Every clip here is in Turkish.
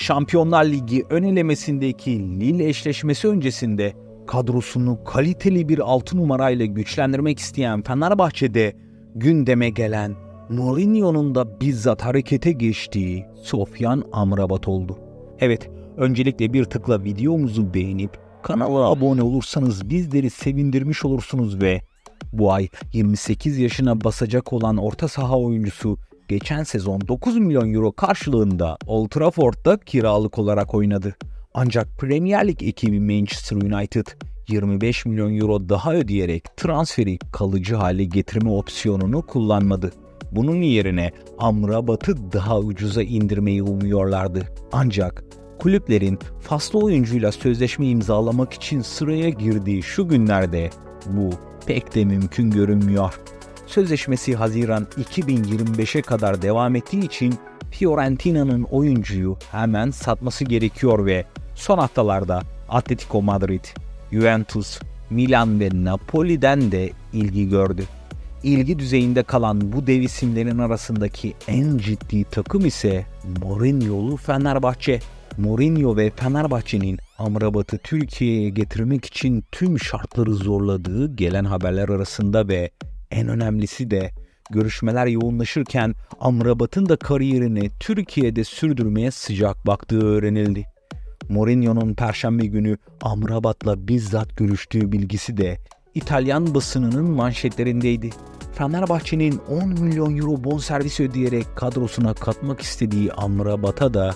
Şampiyonlar Ligi ön elemesindeki Lille eşleşmesi öncesinde kadrosunu kaliteli bir 6 numarayla güçlendirmek isteyen Fenerbahçe'de gündeme gelen, Mourinho'nun da bizzat harekete geçtiği Sofyan Amrabat oldu. Evet, öncelikle bir tıkla videomuzu beğenip kanala abone olursanız bizleri sevindirmiş olursunuz ve bu ay 28 yaşına basacak olan orta saha oyuncusu geçen sezon 9 milyon euro karşılığında Old Trafford'da kiralık olarak oynadı. Ancak Premier Lig ekibi Manchester United 25 milyon euro daha ödeyerek transferi kalıcı hale getirme opsiyonunu kullanmadı. Bunun yerine Amrabat'ı daha ucuza indirmeyi umuyorlardı. Ancak kulüplerin faslı oyuncuyla sözleşme imzalamak için sıraya girdiği şu günlerde bu pek de mümkün görünmüyor. Sözleşmesi Haziran 2025'e kadar devam ettiği için Fiorentina'nın oyuncuyu hemen satması gerekiyor ve son haftalarda Atletico Madrid, Juventus, Milan ve Napoli'den de ilgi gördü. İlgi düzeyinde kalan bu dev isimlerin arasındaki en ciddi takım ise Mourinho'lu Fenerbahçe. Mourinho ve Fenerbahçe'nin Amrabat'ı Türkiye'ye getirmek için tüm şartları zorladığı gelen haberler arasında ve en önemlisi de görüşmeler yoğunlaşırken Amrabat'ın da kariyerini Türkiye'de sürdürmeye sıcak baktığı öğrenildi. Mourinho'nun Perşembe günü Amrabat'la bizzat görüştüğü bilgisi de İtalyan basınının manşetlerindeydi. Fenerbahçe'nin 10 milyon euro bonservis ödeyerek kadrosuna katmak istediği Amrabat'a da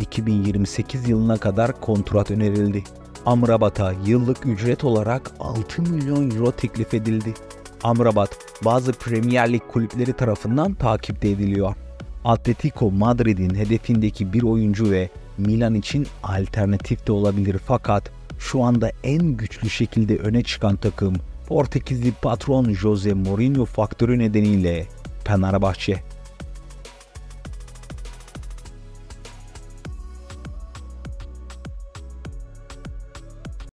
2028 yılına kadar kontrat önerildi. Amrabat'a yıllık ücret olarak 6 milyon euro teklif edildi. Amrabat bazı Premier Lig kulüpleri tarafından takipte ediliyor. Atletico Madrid'in hedefindeki bir oyuncu ve Milan için alternatif de olabilir fakat şu anda en güçlü şekilde öne çıkan takım Portekizli patron Jose Mourinho faktörü nedeniyle Fenerbahçe.